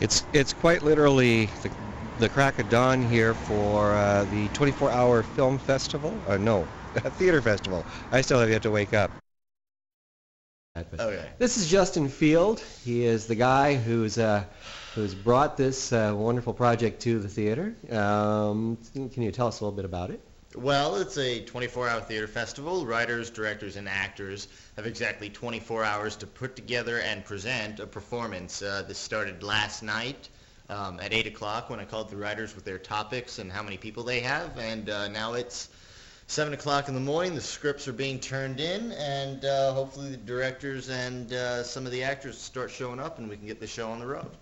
It's quite literally the crack of dawn here for the 24-hour film festival. No, theater festival. I still have yet to wake up. Okay. This is Justin Field. He is the guy who's brought this wonderful project to the theater. Can you tell us a little bit about it? Well, it's a 24-hour theater festival. Writers, directors, and actors have exactly 24 hours to put together and present a performance. This started last night at 8 o'clock when I called the writers with their topics and how many people they have, and now it's 7 o'clock in the morning. The scripts are being turned in, and hopefully the directors and some of the actors start showing up and we can get the show on the road.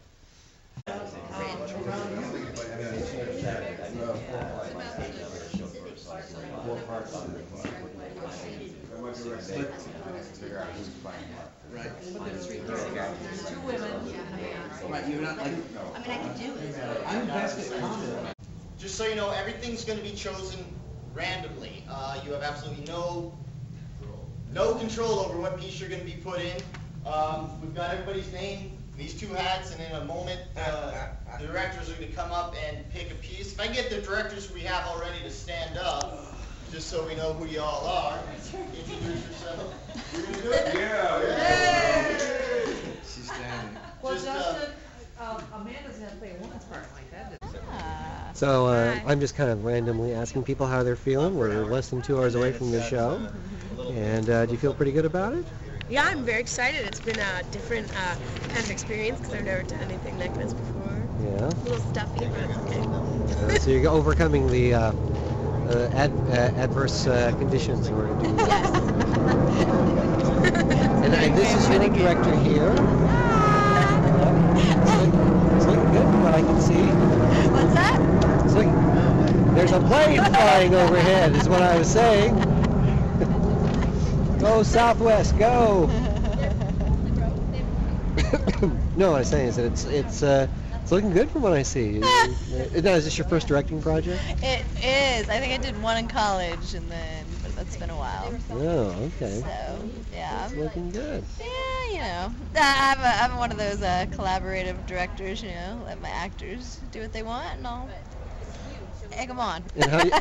Right. Two women. Right, you're not like. I mean, I can do it. I'm best at comedy. Just so you know, everything's going to be chosen randomly. You have absolutely no control over what piece you're going to be put in. We've got everybody's name, these two hats, and in a moment the directors are going to come up and pick a piece. If I get the directors we have already to stand up, just so we know who you all are, introduce yourself. You're going to do it? Yeah. She's standing. Well, Justin, Amanda's going to play a woman's part like that. So I'm just kind of randomly asking people how they're feeling. We're less than 2 hours away from the show. And do you feel pretty good about it? Yeah, I'm very excited. It's been a different kind of experience because I've never done anything like this before. Yeah. A little stuffy, but it's okay. So you're overcoming the adverse conditions in order to do that. Yes. And this is your director here. It's looking good from what I can see. What's that? It's looking, there's a plane flying overhead is what I was saying. Go Southwest, go! No, what I was saying is that it's looking good from what I see. Now, is this your first directing project? It is. I think I did one in college, but that's been a while. Oh, okay. So, yeah. It's looking good. Yeah, you know. I'm one of those collaborative directors, you know, let my actors do what they want, and I'll egg them on. And how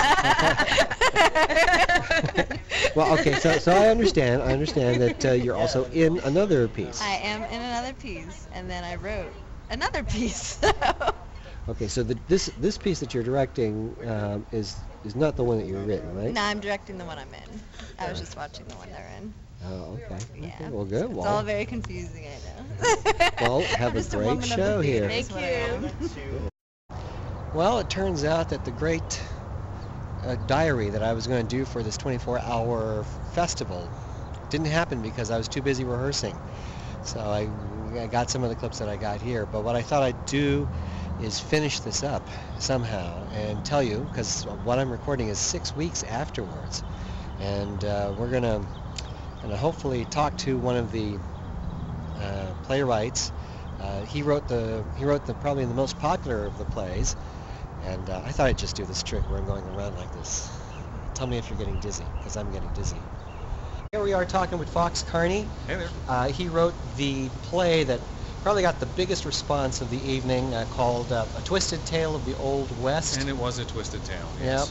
well, okay, so I understand that you're also in another piece. I am in another piece, and then I wrote another piece. Okay, so this piece that you're directing is not the one that you've written, right? No, I'm directing the one I'm in. I was just watching the one they're in. Oh, okay. Yeah. Okay, well, good. It's all very confusing, I know. Well, have a great show here. Thank you. Well, it turns out that the great diary that I was going to do for this 24-hour festival didn't happen because I was too busy rehearsing. So I got some of the clips that I got here, but what I thought I'd do is finish this up somehow and tell you, because what I'm recording is 6 weeks afterwards, and we're gonna hopefully talk to one of the playwrights. He wrote probably the most popular of the plays, and I thought I'd just do this trick where I'm going around like this. Tell me if you're getting dizzy, because I'm getting dizzy. Here we are talking with Fox Carney. Hey there. He wrote the play that probably got the biggest response of the evening, called A Twisted Tale of the Old West. And it was a twisted tale, Yep. yes.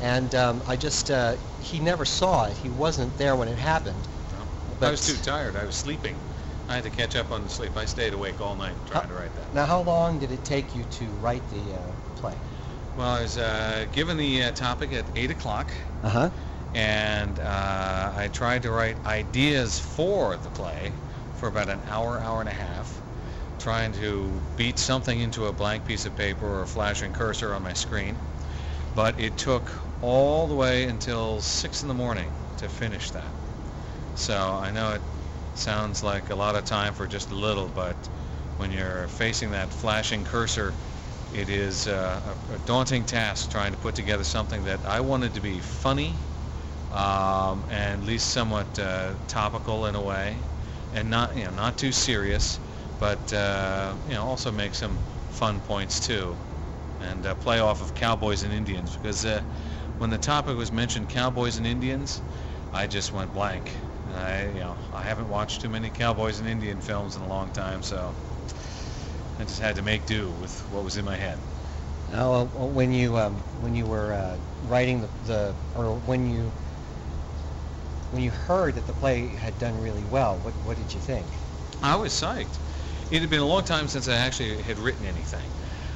And he never saw it. He wasn't there when it happened. No. But I was too tired. I was sleeping. I had to catch up on the sleep. I stayed awake all night trying to write that. Now, how long did it take you to write the play? Well, I was given the topic at 8 o'clock. Uh-huh. And I tried to write ideas for the play for about an hour, hour and a half, trying to beat something into a blank piece of paper or a flashing cursor on my screen. But it took all the way until 6 in the morning to finish that. So I know it sounds like a lot of time for just a little, but when you're facing that flashing cursor, it is a daunting task trying to put together something that I wanted to be funny, and at least somewhat topical in a way, and not too serious, but also make some fun points too, and play off of cowboys and Indians, because when the topic was mentioned, cowboys and Indians, I just went blank. I haven't watched too many cowboys and Indian films in a long time, so I just had to make do with what was in my head. Now, when you were writing or when you heard that the play had done really well, what did you think? I was psyched. It had been a long time since I actually had written anything.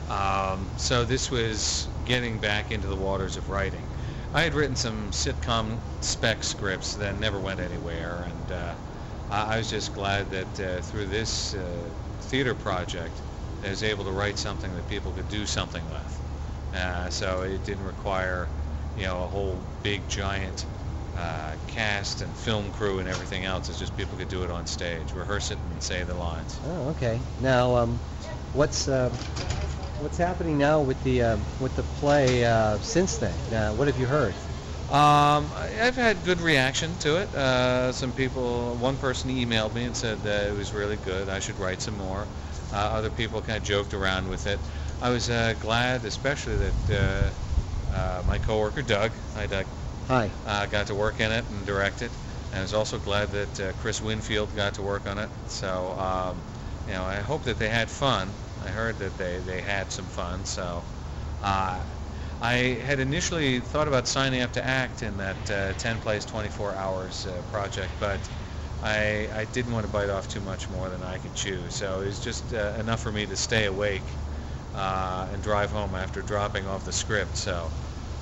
So this was getting back into the waters of writing. I had written some sitcom spec scripts that never went anywhere, and I was just glad that through this theater project I was able to write something that people could do something with. So it didn't require, a whole big giant cast and film crew and everything else. It's just people could do it on stage, rehearse it and say the lines. Oh, okay. Now, what's happening now with the play since then? What have you heard? I've had good reaction to it. Some people, one person emailed me and said that it was really good. I should write some more. Other people kind of joked around with it. I was glad, especially that my coworker Doug, hi Doug, Hi. got to work in it and direct it. And I was also glad that Chris Winfield got to work on it. So, I hope that they had fun. I heard that they had some fun. So, I had initially thought about signing up to act in that 10 plays, 24 hours project, but I didn't want to bite off too much more than I could chew. So it was just enough for me to stay awake and drive home after dropping off the script. So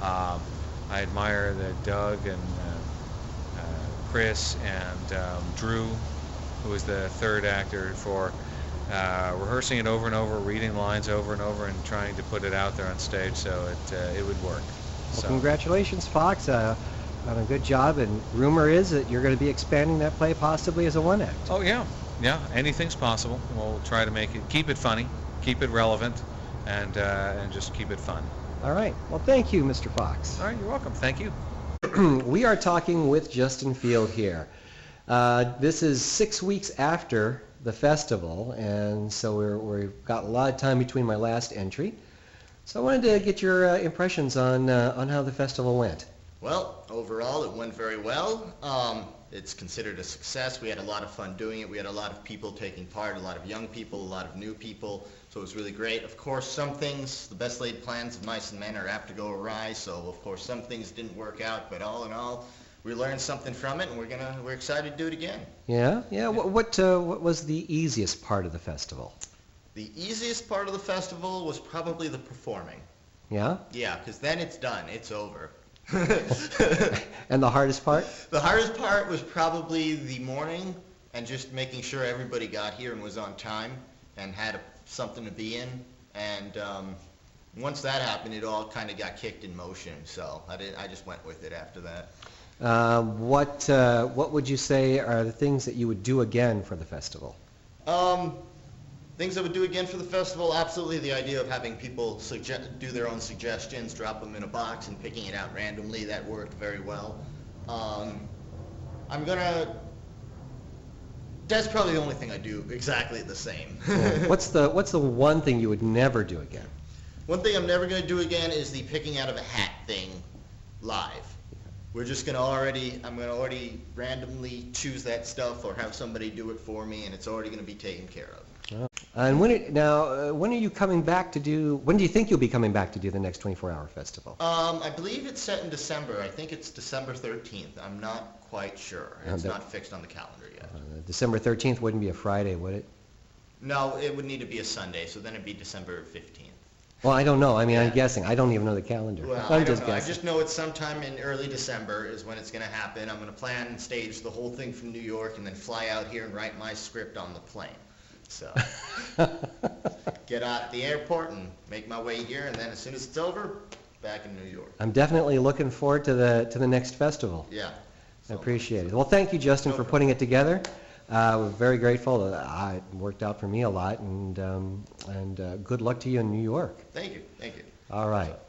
I admire that Doug and Chris and Drew, who was the third actor, for rehearsing it over and over, reading lines over and over, and trying to put it out there on stage so it would work. Well, congratulations, Fox, on a good job. And rumor is that you're going to be expanding that play possibly as a one-act. Oh yeah, anything's possible. We'll try to keep it funny, keep it relevant, and just keep it fun. All right. Well, thank you, Mr. Fox. All right, you're welcome. Thank you. We are talking with Justin Field here. This is 6 weeks after the festival, and so we've got a lot of time between my last entry. So I wanted to get your impressions on how the festival went. Well, overall it went very well. It's considered a success. We had a lot of fun doing it. We had a lot of people taking part, a lot of young people, a lot of new people, so it was really great. Of course, some things, the best laid plans of mice and men are apt to go awry, so of course some things didn't work out, but all in all, we learned something from it, and we're excited to do it again. Yeah. What was the easiest part of the festival? The easiest part of the festival was probably the performing. Yeah? Yeah, because then it's done. It's over. And the hardest part? The hardest part was probably the morning and just making sure everybody got here and was on time and had something to be in. And once that happened, it all kind of got kicked in motion. So I just went with it after that. What would you say are the things that you would do again for the festival? Things I would do again for the festival, absolutely the idea of having people do their own suggestions, drop them in a box and picking it out randomly. That worked very well. That's probably the only thing I do exactly the same. What's the one thing you would never do again? One thing I'm never going to do again is the picking out of a hat thing live. I'm going to already randomly choose that stuff or have somebody do it for me, and it's already going to be taken care of. And when are you coming back to do? When do you think you'll be coming back to do the next 24-hour festival? I believe it's set in December. I think it's December 13th. I'm not quite sure. It's not fixed on the calendar yet. December 13th wouldn't be a Friday, would it? No, it would need to be a Sunday, so then it'd be December 15th. Well, I don't know. I mean, I'm guessing. I don't even know the calendar. Well, I'm I don't just know. guessing. I just know it's sometime in early December is when it's going to happen. I'm going to plan and stage the whole thing from New York and then fly out here and write my script on the plane. So get out at the airport and make my way here, and then as soon as it's over, back in New York. I'm definitely looking forward to the next festival. Yeah. I appreciate it. Well, thank you, Justin, for putting it together. We're very grateful. It worked out for me a lot, and good luck to you in New York. Thank you. Thank you. All right.